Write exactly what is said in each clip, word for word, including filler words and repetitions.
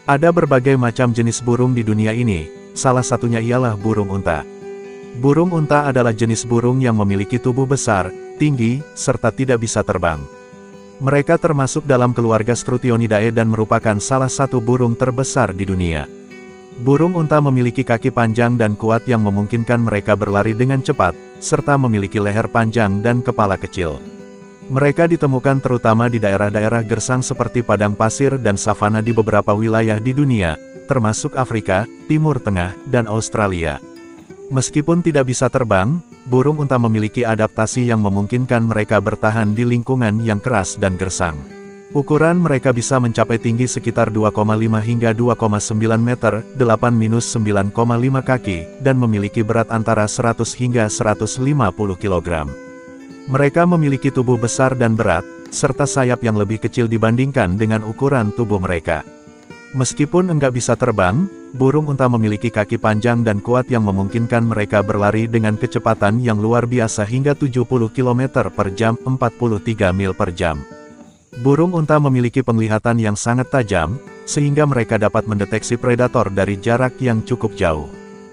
Ada berbagai macam jenis burung di dunia ini, salah satunya ialah burung unta. Burung unta adalah jenis burung yang memiliki tubuh besar, tinggi, serta tidak bisa terbang. Mereka termasuk dalam keluarga Struthionidae dan merupakan salah satu burung terbesar di dunia. Burung unta memiliki kaki panjang dan kuat yang memungkinkan mereka berlari dengan cepat, serta memiliki leher panjang dan kepala kecil. Mereka ditemukan terutama di daerah-daerah gersang seperti padang pasir dan savana di beberapa wilayah di dunia, termasuk Afrika, Timur Tengah, dan Australia. Meskipun tidak bisa terbang, burung unta memiliki adaptasi yang memungkinkan mereka bertahan di lingkungan yang keras dan gersang. Ukuran mereka bisa mencapai tinggi sekitar dua koma lima hingga dua koma sembilan meter, delapan sampai sembilan koma lima kaki, dan memiliki berat antara seratus hingga seratus lima puluh kilogram. Mereka memiliki tubuh besar dan berat, serta sayap yang lebih kecil dibandingkan dengan ukuran tubuh mereka. Meskipun enggak bisa terbang, burung unta memiliki kaki panjang dan kuat yang memungkinkan mereka berlari dengan kecepatan yang luar biasa hingga tujuh puluh kilometer per jam, empat puluh tiga mil per jam. Burung unta memiliki penglihatan yang sangat tajam, sehingga mereka dapat mendeteksi predator dari jarak yang cukup jauh.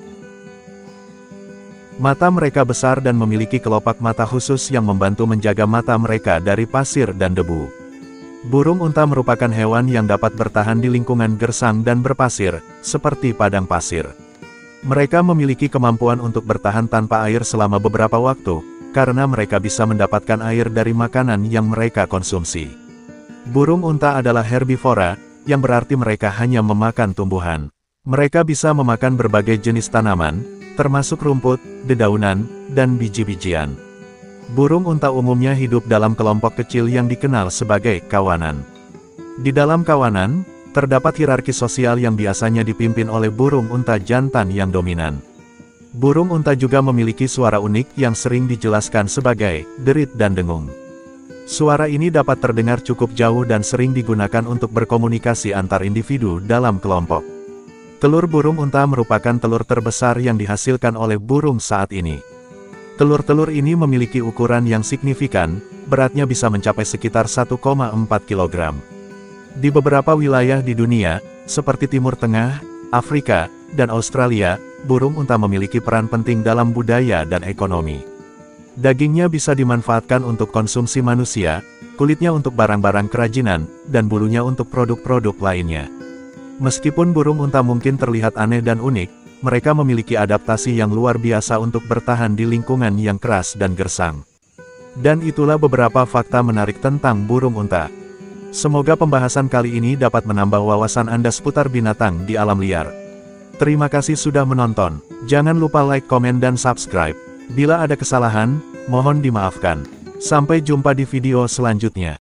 Mata mereka besar dan memiliki kelopak mata khusus yang membantu menjaga mata mereka dari pasir dan debu. Burung unta merupakan hewan yang dapat bertahan di lingkungan gersang dan berpasir, seperti padang pasir. Mereka memiliki kemampuan untuk bertahan tanpa air selama beberapa waktu, karena mereka bisa mendapatkan air dari makanan yang mereka konsumsi. Burung unta adalah herbivora, yang berarti mereka hanya memakan tumbuhan. Mereka bisa memakan berbagai jenis tanaman, termasuk rumput, dedaunan, dan biji-bijian. Burung unta umumnya hidup dalam kelompok kecil yang dikenal sebagai kawanan. Di dalam kawanan, terdapat hierarki sosial yang biasanya dipimpin oleh burung unta jantan yang dominan. Burung unta juga memiliki suara unik yang sering dijelaskan sebagai derit dan dengung. Suara ini dapat terdengar cukup jauh dan sering digunakan untuk berkomunikasi antar individu dalam kelompok. Telur burung unta merupakan telur terbesar yang dihasilkan oleh burung saat ini. Telur-telur ini memiliki ukuran yang signifikan, beratnya bisa mencapai sekitar satu koma empat kilogram. Di beberapa wilayah di dunia, seperti Timur Tengah, Afrika, dan Australia, burung unta memiliki peran penting dalam budaya dan ekonomi. Dagingnya bisa dimanfaatkan untuk konsumsi manusia, kulitnya untuk barang-barang kerajinan, dan bulunya untuk produk-produk lainnya. Meskipun burung unta mungkin terlihat aneh dan unik, mereka memiliki adaptasi yang luar biasa untuk bertahan di lingkungan yang keras dan gersang. Dan itulah beberapa fakta menarik tentang burung unta. Semoga pembahasan kali ini dapat menambah wawasan Anda seputar binatang di alam liar. Terima kasih sudah menonton. Jangan lupa like, komen, dan subscribe. Bila ada kesalahan, mohon dimaafkan. Sampai jumpa di video selanjutnya.